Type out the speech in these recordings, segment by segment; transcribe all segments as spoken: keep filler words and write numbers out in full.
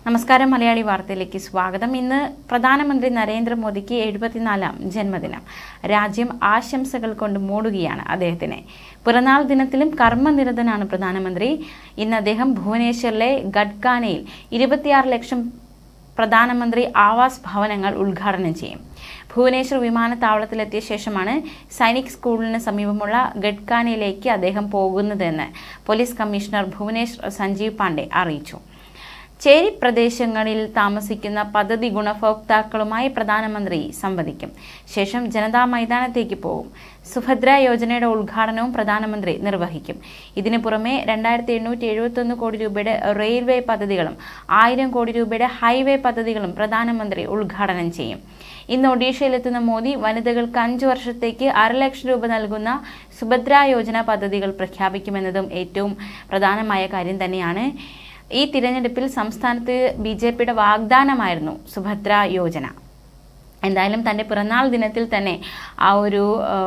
നമസ്കാരം മലയാളി വാർത്തയിലേക്ക് സ്വാഗതം. ഇന്ന് പ്രധാനമന്ത്രി നരേന്ദ്രമോദിക്ക് എഴുപത്തിനാലാം ജന്മദിനം. രാജ്യം ആശംസകൾ കൊണ്ട് മൂടുകയാണ് അദ്ദേഹത്തിനെ. പിറന്നാൾ ദിനത്തിലും കർമ്മനിരതനാണ് പ്രധാനമന്ത്രി. ഇന്ന് അദ്ദേഹം ഭുവനേശ്വറിലെ ഗഡ്കാനയിൽ ഇരുപത്തിയാറ് ലക്ഷം പ്രധാനമന്ത്രി ആവാസ് ഭവനങ്ങൾ ഉദ്ഘാടനം ചെയ്യും. ഭുവനേശ്വർ വിമാനത്താവളത്തിലെത്തിയ ശേഷമാണ് സൈനിക് സ്കൂളിന് സമീപമുള്ള ഗഡ്കാനയിലേക്ക് അദ്ദേഹം പോകുന്നതെന്ന് പോലീസ് കമ്മീഷണർ ഭുവനേശ്വർ സഞ്ജീവ് പാണ്ഡെ അറിയിച്ചു. ചേരി പ്രദേശങ്ങളിൽ താമസിക്കുന്ന പദ്ധതി ഗുണഭോക്താക്കളുമായി പ്രധാനമന്ത്രി സംവദിക്കും. ശേഷം ജനതാ മൈതാനത്തേക്ക് പോകും. സുഭദ്ര യോജനയുടെ ഉദ്ഘാടനവും പ്രധാനമന്ത്രി നിർവഹിക്കും. ഇതിനു പുറമെ രണ്ടായിരത്തി എണ്ണൂറ്റി എഴുപത്തി ഒന്ന് കോടി രൂപയുടെ റെയിൽവേ പദ്ധതികളും ആയിരം കോടി രൂപയുടെ ഹൈവേ പദ്ധതികളും പ്രധാനമന്ത്രി ഉദ്ഘാടനം ചെയ്യും. ഇന്ന് ഒഡീഷയിലെത്തുന്ന മോദി വനിതകൾക്ക് അഞ്ചു വർഷത്തേക്ക് അരലക്ഷം രൂപ നൽകുന്ന സുഭദ്ര യോജന പദ്ധതികൾ പ്രഖ്യാപിക്കുമെന്നതും ഏറ്റവും പ്രധാനമായ കാര്യം തന്നെയാണ്. ഈ തിരഞ്ഞെടുപ്പിൽ സംസ്ഥാനത്ത് ബി ജെ പിയുടെ വാഗ്ദാനമായിരുന്നു സുഭദ്ര യോജന. എന്തായാലും തൻ്റെ പിറന്നാൾ ദിനത്തിൽ തന്നെ ആ ഒരു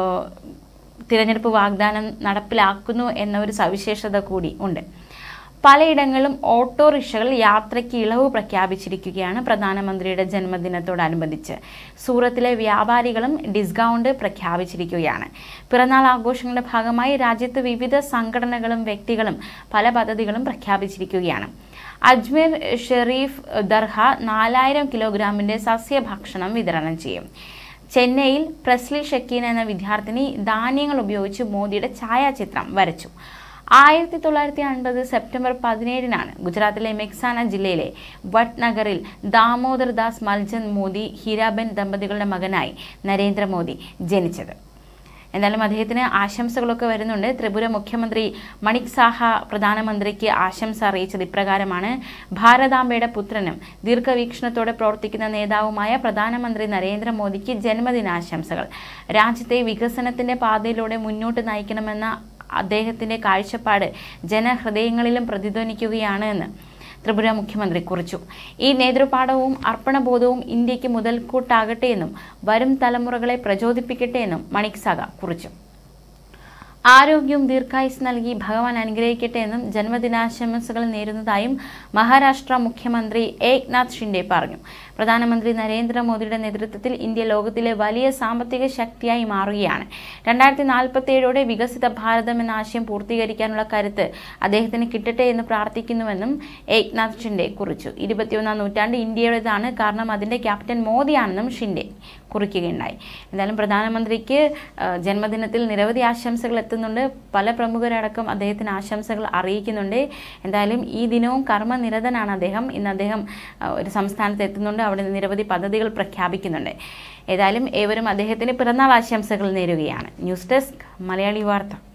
തിരഞ്ഞെടുപ്പ് വാഗ്ദാനം നടപ്പിലാക്കുന്നു എന്ന ഒരു സവിശേഷത കൂടി ഉണ്ട്. പലയിടങ്ങളിലും ഓട്ടോറിക്ഷകൾ യാത്രയ്ക്ക് ഇളവ് പ്രഖ്യാപിച്ചിരിക്കുകയാണ് പ്രധാനമന്ത്രിയുടെ ജന്മദിനത്തോടനുബന്ധിച്ച്. സൂറത്തിലെ വ്യാപാരികളും ഡിസ്കൗണ്ട് പ്രഖ്യാപിച്ചിരിക്കുകയാണ്. പിറന്നാൾ ആഘോഷങ്ങളുടെ ഭാഗമായി രാജ്യത്ത് വിവിധ സംഘടനകളും വ്യക്തികളും പല പദ്ധതികളും പ്രഖ്യാപിച്ചിരിക്കുകയാണ്. അജ്മീർ ഷെരീഫ് ദർഗ നാലായിരം കിലോഗ്രാമിന്റെ സസ്യഭക്ഷണം വിതരണം ചെയ്യും. ചെന്നൈയിൽ പ്രസ്ലി ഷക്കീൻ എന്ന വിദ്യാർത്ഥിനി ധാന്യങ്ങൾ ഉപയോഗിച്ച് മോദിയുടെ ഛായാചിത്രം വരച്ചു. ആയിരത്തി തൊള്ളായിരത്തി അൻപത് സെപ്റ്റംബർ പതിനേഴിനാണ് ഗുജറാത്തിലെ മെക്സാന ജില്ലയിലെ വട്നഗറിൽ ദാമോദർ ദാസ് മൽചന്ദ് മോദി ഹീരാബെൻ ദമ്പതികളുടെ മകനായി നരേന്ദ്രമോദി ജനിച്ചത്. എന്തായാലും അദ്ദേഹത്തിന് ആശംസകളൊക്കെ വരുന്നുണ്ട്. ത്രിപുര മുഖ്യമന്ത്രി മണിക് സാഹ പ്രധാനമന്ത്രിക്ക് ആശംസ അറിയിച്ചത് ഇപ്രകാരമാണ്. ഭാരതാംബയുടെ പുത്രനും ദീർഘവീക്ഷണത്തോടെ പ്രവർത്തിക്കുന്ന നേതാവുമായ പ്രധാനമന്ത്രി നരേന്ദ്രമോദിക്ക് ജന്മദിനാശംസകൾ. രാജ്യത്തെ വികസനത്തിന്റെ പാതയിലൂടെ മുന്നോട്ട് നയിക്കണമെന്ന അദ്ദേഹത്തിന്റെ കാഴ്ചപ്പാട് ജനഹൃദയങ്ങളിലും പ്രതിധ്വനിക്കുകയാണ് എന്ന് ത്രിപുര മുഖ്യമന്ത്രി കുറിച്ചു. ഈ നേതൃപാഠവും അർപ്പണബോധവും ഇന്ത്യക്ക് മുതൽക്കൂട്ടാകട്ടെ എന്നും വരും തലമുറകളെ പ്രചോദിപ്പിക്കട്ടെ എന്നും മണിക് സാഹ കുറിച്ചു. ആരോഗ്യവും ദീർഘായുസ് നൽകി ഭഗവാൻ അനുഗ്രഹിക്കട്ടെ എന്നും ജന്മദിനാശംസകൾ നേരുന്നതായും മഹാരാഷ്ട്ര മുഖ്യമന്ത്രി ഏക്നാഥ് ഷിൻഡെ പറഞ്ഞു. പ്രധാനമന്ത്രി നരേന്ദ്രമോദിയുടെ നേതൃത്വത്തിൽ ഇന്ത്യ ലോകത്തിലെ വലിയ സാമ്പത്തിക ശക്തിയായി മാറുകയാണ്. രണ്ടായിരത്തി നാൽപ്പത്തി ഏഴോടെ വികസിത ഭാരതം എന്ന ആശയം പൂർത്തീകരിക്കാനുള്ള കരുത്ത് അദ്ദേഹത്തിന് കിട്ടട്ടെ എന്ന് പ്രാർത്ഥിക്കുന്നുവെന്നും ഏക്നാഥ് ഷിൻഡെ കുറിച്ചു. ഇരുപത്തിയൊന്നാം നൂറ്റാണ്ട് ഇന്ത്യയുടേതാണ്, കാരണം അതിന്റെ ക്യാപ്റ്റൻ മോദിയാണെന്നും ഷിൻഡെ കുറിക്കുകയുണ്ടായി. എന്തായാലും പ്രധാനമന്ത്രിക്ക് ജന്മദിനത്തിൽ നിരവധി ആശംസകൾ എത്തുന്നുണ്ട്. പല പ്രമുഖരടക്കം അദ്ദേഹത്തിന് ആശംസകൾ അറിയിക്കുന്നുണ്ട്. എന്തായാലും ഈ ദിനവും കർമ്മനിരതനാണ് അദ്ദേഹം. ഇന്ന് അദ്ദേഹം ഒരു സംസ്ഥാനത്ത് എത്തുന്നുണ്ട്. അവിടെ നിരവധി പദ്ധതികൾ പ്രഖ്യാപിക്കുന്നുണ്ട്. ഏതായാലും ഏവരും അദ്ദേഹത്തിന് പിറന്നാൾ ആശംസകൾ നേരുകയാണ്. ന്യൂസ് ഡെസ്ക് മലയാളി വാർത്ത.